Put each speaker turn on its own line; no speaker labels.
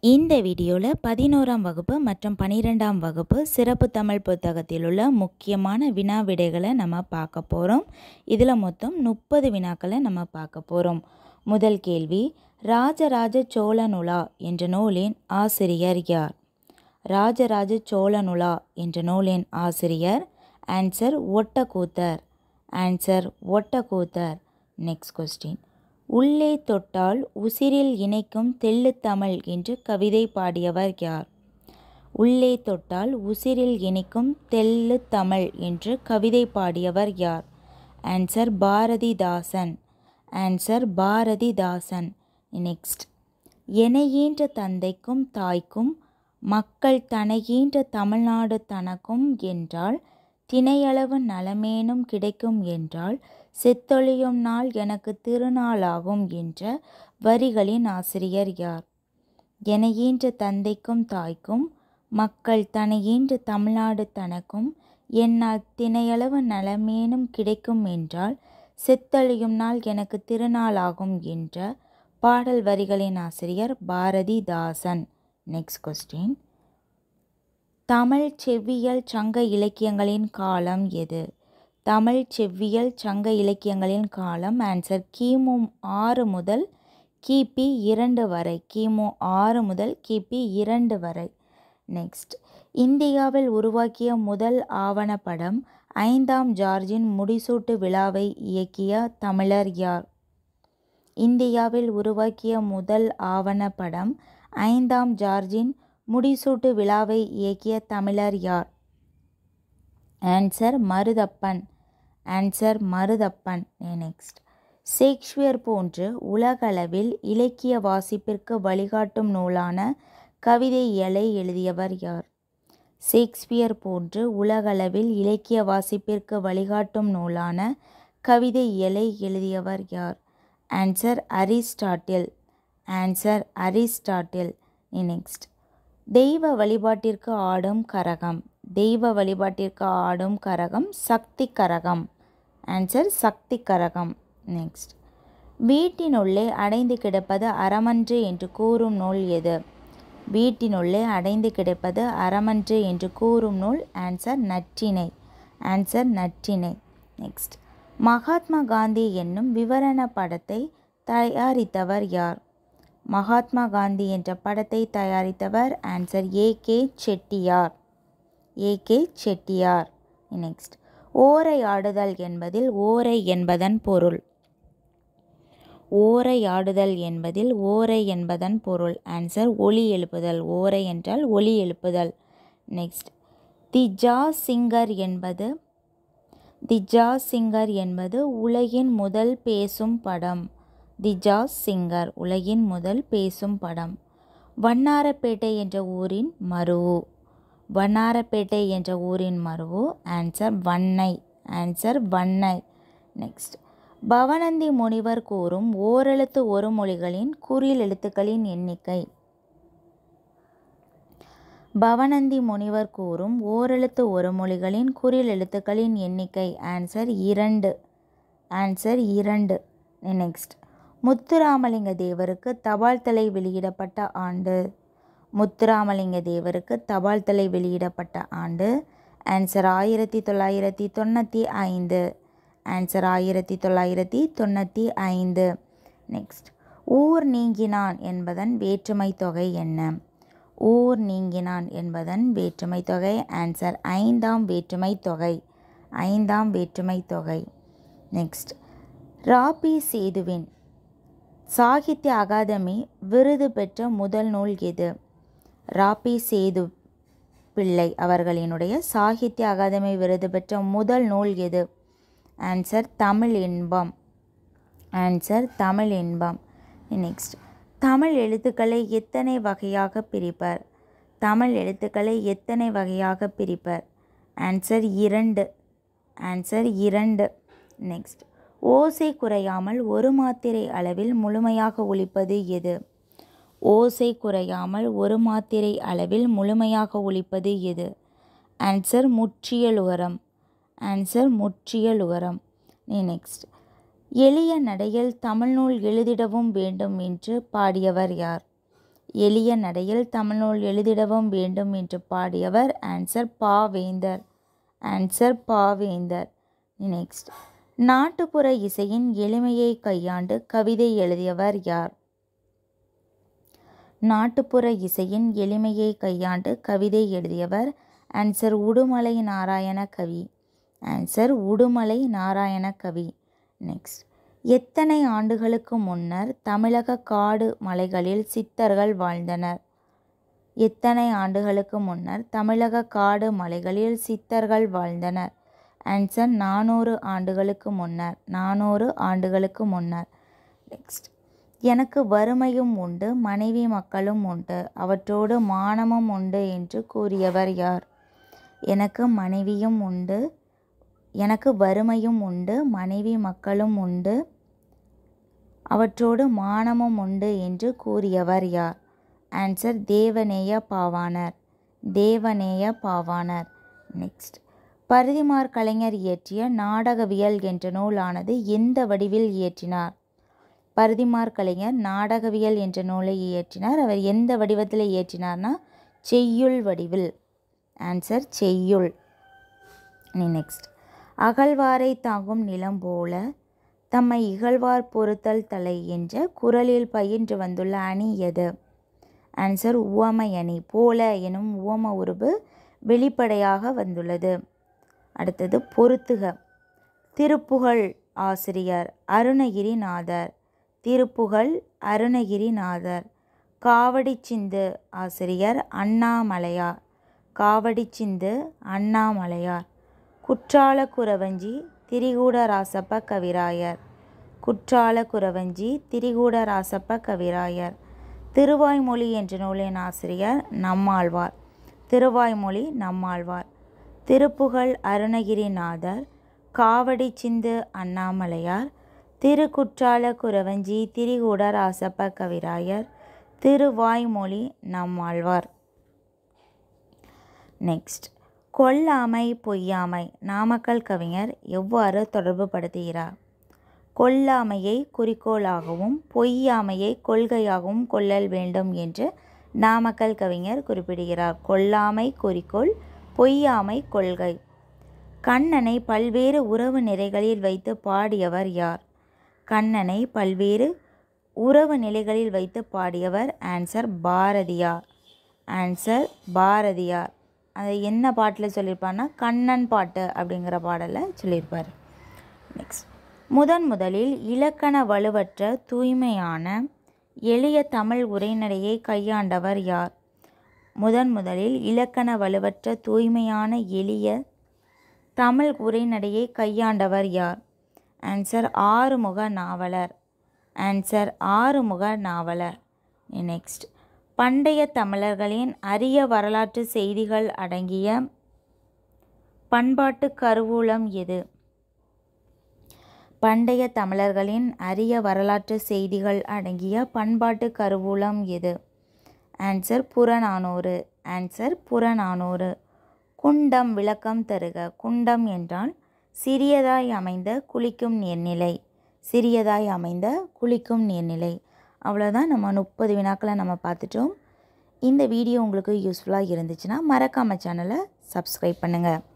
இந்த வீடியோவில் 11ஆம் வகுப்பு மற்றும் 12ஆம் வகுப்பு சிறப்பு தமிழ் புத்தகத்தில் உள்ள முக்கியமான வினா விடைகளை நம்ம பார்க்க போகிறோம். இதில் மொத்தம் 30 வினாக்களை நம்ம பார்க்க போகிறோம். முதல் கேள்வி, ராஜராஜ சோழனுலா என்ற நூலின் ஆசிரியர் யார்? ராஜராஜ சோழனுலா என்ற நூலின் ஆசிரியர் answer Ottakoothar. Answer Ottakoothar. Next question, உள்ளே தொட்டால் உசிரில் இணைக்கும் தெள்ளுத்தமிழ் என்று கவிதை பாடியவர் யார்? உள்ளே தொட்டால் உசிரில் இணைக்கும் தெள்ளுத்தமிழ் என்று கவிதை பாடியவர் யார்? Answer Bharathidasan. Answer Bharathidasan. Next, எனையீன்ற தந்தைக்கும் தாய்க்கும் மக்கள் தனையீன்ற தமிழ்நாடு தனக்கும் என்றால் தினையளவு நலமேனும் கிடைக்கும் என்றால் செத்தொழியும் நாள் எனக்கு திருநாளாகும் என்ற வரிகளின் ஆசிரியர் யார்? எனையீன்ற தந்தைக்கும் தாய்க்கும் மக்கள் தனையீன்ற தமிழ்நாடு தனக்கும் என்னால் தினையளவு நலமேனும் கிடைக்கும் என்றால் செத்தொழியும் நாள் எனக்கு திருநாளாகும் என்ற பாடல் வரிகளின் ஆசிரியர் பாரதிதாசன். நெக்ஸ்ட் கொஸ்டின், தமிழ் செவ்வியல் சங்க இலக்கியங்களின் காலம் எது? தமிழ் செவ்வியல் சங்க இலக்கியங்களின் காலம் ஆன்சர் கிமு 6 முதல் கிபி 2 வரை. கிமு 6 முதல் கிபி 2 வரை. நெக்ஸ்ட், இந்தியாவில் உருவாக்கிய முதல் ஆவணப்படம் 5ஆம் ஜார்ஜின் முடிசூட்டு விழாவை இயக்கிய தமிழர் யார்? இந்தியாவில் உருவாக்கிய முதல் ஆவணப்படம் 5ஆம் ஜார்ஜின் முடிசூட்டு விழாவை இயக்கிய தமிழர் யார்? Answer Maruthappan. Answer Maruthappan. Next, Shakespeare போன்று உலகளவில் இலக்கிய வாசிப்பிற்கு வழிகாட்டும் நூலான கவிதை இயலை எழுதியவர் யார்? ஷேக்ஸ்பியர் போன்று உலகளவில் இலக்கிய வாசிப்பிற்கு வழிகாட்டும் நூலான கவிதை இயலை எழுதியவர் யார்? Answer Aristotle. Answer Aristotle. Next, தெய்வ வழிபாட்டிற்கு ஆடும் கரகம். தெய்வ வழிபாட்டிற்கு ஆடும் கரகம் சக்தி கரகம். ஆன்சர் சக்தி கரகம். நெக்ஸ்ட், வீட்டினுள்ளே அடைந்து கிடப்பது அறமன்று என்று கூறும் நூல் எது? வீட்டினுள்ளே அடைந்து கிடப்பது அறமன்று என்று கூறும் நூல் answer Natrinai. Answer Natrinai. Next, Mahatma Gandhi என்னும் விவரண படத்தை தயாரித்தவர் யார்? மகாத்மா காந்தி என்ற படத்தை தயாரித்தவர் answer A K. Chettiar. A K. Chettiar. Next, ஓரை ஆடுதல் என்பதில் ஓரை என்பதன் பொருள். ஓரை ஆடுதல் என்பதில் ஓரை என்பதன் பொருள் ஆன்சர் ஒலி எழுப்புதல். ஓரை என்றால் ஒலி எழுப்புதல். நெக்ஸ்ட், தி ஜாஸ் சிங்கர் என்பது உலகின் முதல் பேசும் படம். தி ஜாஸ் சிங்கர் உலகின் முதல் பேசும் படம். வண்ணாரப்பேட்டை என்ற ஊரின் மருவு. வண்ணாரப்பேட்டை என்ற ஊரின் மருவு answer Vannai. Answer Vannai. Next, Pavanandhi முனிவர் கூறும் ஓரெழுத்து ஒரு மொழிகளின் குறில் எழுத்துக்களின் எண்ணிக்கை. பவணந்தி முனிவர் கூறும் ஓரெழுத்து ஒரு மொழிகளின் குறில் எழுத்துக்களின் எண்ணிக்கை ஆன்சர் 2. ஆன்சர் 2. நெக்ஸ்ட், முத்துராமலிங்க தேவருக்கு தபால் தலை வெளியிடப்பட்ட ஆண்டு. முத்துராமலிங்க தேவருக்கு தபால் தலை வெளியிடப்பட்ட ஆண்டு ஆன்சர் 1995. ஆன்சர் 1995. நெக்ஸ்ட், ஊர் நீங்கினான் என்பதன் வேற்றுமை தொகை என்ன? ஊர் நீங்கினான் என்பதன் வேற்றுமை தொகை ஆன்சர் 5ஆம் வேற்றுமை தொகை. 5ஆம் வேற்றுமை தொகை. நெக்ஸ்ட், ராபி சேதுவின் சாகித்ய அகாதமி விருது பெற்ற முதல் நூல் எது? ராபி சேது பிள்ளை அவர்களினுடைய சாகித்ய அகாதமி விருது பெற்ற முதல் நூல் எது? ஆன்சர் தமிழ் இன்பம். ஆன்சர் தமிழ் இன்பம். நெக்ஸ்ட், தமிழ் எழுத்துக்களை எத்தனை வகையாக பிரிப்பர்? தமிழ் எழுத்துக்களை எத்தனை வகையாக பிரிப்பர்? ஆன்சர் 2. ஆன்சர் 2. நெக்ஸ்ட், ஓசை குறையாமல் ஒரு மாத்திரை அளவில் முழுமையாக ஒலிப்பது எது? ஓசை குறையாமல் ஒரு மாத்திரை அளவில் முழுமையாக ஒலிப்பது எது? ஆன்சர் முற்றியலுகரம். ஆன்சர் முற்றியலுகரம். நெக்ஸ்ட், எளிய நடையில் தமிழ்நூல் எழுதிடவும் வேண்டும் என்று பாடியவர் யார்? எளிய நடையில் தமிழ்நூல் எழுதிடவும் வேண்டும் என்று பாடியவர்? Answer Pavendhar. Answer Pavendhar. Next, நாட்டுப்புற இசையின் எளிமையை கையாண்டு கவிதை எழுதியவர் யார்? நாட்டுப்புற இசையின் எளிமையை கையாண்டு கவிதை எழுதியவர்? Answer Udumalai Narayana Kavi. Answer Udumalai Narayana Kavi. Next, எத்தனை ஆண்டுகளுக்கு முன்னர் தமிழக காடு மலைகளில் சித்தர்கள் வாழ்ந்தனர்? எத்தனை ஆண்டுகளுக்கு முன்னர் தமிழக காடு மலைகளில் சித்தர்கள் வாழ்ந்தனர்? ஆன்சர் 400 ஆண்டுகளுக்கு முன்னர். 400 ஆண்டுகளுக்கு முன்னர். நெக்ஸ்ட், எனக்கு வறுமையும் உண்டு மனைவி மக்களும் உண்டு அவற்றோடு மானமும் உண்டு என்று கூறியவர் யார்? எனக்கு வறுமையும் உண்டு மனைவி மக்களும் உண்டு அவற்றோடு மானமும் உண்டு என்று கூறியவர் யார்? ஆன்சர் தேவநேய பாவாணர். தேவநேய பாவாணர். நெக்ஸ்ட், பரிதிமாற் கலைஞர் இயற்றிய நாடகவியல் என்ற நூலானது எந்த வடிவில் இயற்றினார்? பரிதிமாற் கலைஞர் நாடகவியல் என்ற நூலை இயற்றினார். அவர் எந்த வடிவத்தில் இயற்றினார்னா செய்யுள் வடிவில். ஆன்சர் செய்யுள். நெக்ஸ்ட், அகழ்வாரை தாங்கும் நிலம் போல தம்மை இகழ்வார் பொறுத்தல் தலை என்ற குறளில் பயின்று வந்துள்ள அணி எது? ஆன்சர் உவமை அணி. போல எனும் உவம உருபு வெளிப்படையாக வந்துள்ளது. அடுத்தது பொறுத்துக. திருப்புகழ் ஆசிரியர் அருணகிரிநாதர். திருப்புகழ் அருணகிரிநாதர். காவடிச்சிந்து ஆசிரியர் அண்ணாமலையார். காவடிச்சிந்து அண்ணாமலையார். குற்றால குறவஞ்சி திரிகூடராசப்ப கவிராயர். குற்றால குறவஞ்சி திரிகூடராசப்ப கவிராயர். திருவாய்மொழி என்ற நூலின் ஆசிரியர் நம்மாழ்வார். திருவாய்மொழி நம்மாழ்வார். திருப்புகழ் அருணகிரிநாதர். காவடிச்சிந்து அண்ணாமலையார். திருக்குற்றால குறவஞ்சி திரிகூடராசப்ப கவிராயர். திருவாய்மொழி நம்மாழ்வார். நெக்ஸ்ட், கொல்லாமை பொய்யாமை நாமக்கல் கவிஞர் எவ்வாறு தொடர்பு படுத்துகிறார்? கொல்லாமையை குறிக்கோளாகவும் பொய்யாமையை கொள்கையாகவும் கொள்ளல் வேண்டும் என்று நாமக்கல் கவிஞர் குறிப்பிடுகிறார். கொல்லாமை குறிக்கோள், பொய்யாமை கொள்கை. கண்ணனை பல்வேறு உறவு நிலைகளில் வைத்து பாடியவர் யார்? கண்ணனை பல்வேறு உறவு நிலைகளில் வைத்து பாடியவர்? ஆன்சர் பாரதியார். ஆன்சர் பாரதியார். அதை என்ன பாட்டில் சொல்லியிருப்பார்னா கண்ணன் பாட்டு அப்படிங்கிற பாடலில் சொல்லியிருப்பார். நெக்ஸ்ட், முதலில் இலக்கண வலுவற்ற தூய்மையான எளிய தமிழ் உரைநடையை கையாண்டவர் யார்? முதலில் இலக்கண வலுவற்ற தூய்மையான எளிய தமிழ் உரைநடையை கையாண்டவர் யார்? Answer Arumuga Navalar. Answer Arumuga Navalar. Next, பண்டைய தமிழர்களின் அரிய வரலாற்று செய்திகள் அடங்கிய பண்பாட்டு கருவூலம் எது? பண்டைய தமிழர்களின் அரிய வரலாற்று செய்திகள் அடங்கிய பண்பாட்டு கருவூலம் எது? ஆன்சர் புறநானூறு. ஆன்சர் புறநானூறு. குண்டம் விளக்கம் தருக. குண்டம் என்றால் சிறியதாய் அமைந்த குளிக்கும் நீர்நிலை. சிறியதாய் அமைந்த குளிக்கும் நீர்நிலை. அவ்வளோதான். நம்ம 30 வினாக்களை நம்ம பார்த்துட்டோம். இந்த வீடியோ உங்களுக்கு யூஸ்ஃபுல்லாக இருந்துச்சுன்னா மறக்காமல் சேனலை சப்ஸ்கிரைப் பண்ணுங்கள்.